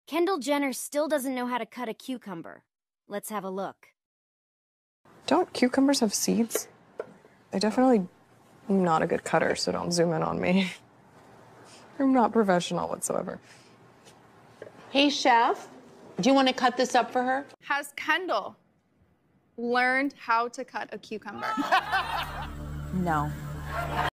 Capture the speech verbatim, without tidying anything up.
Kendall Jenner still doesn't know how to cut a cucumber. Let's have a look. Don't cucumbers have seeds? I definitely am not a good cutter, so don't zoom in on me. I'm not professional whatsoever. Hey, chef, do you want to cut this up for her? Has Kendall learned how to cut a cucumber? No.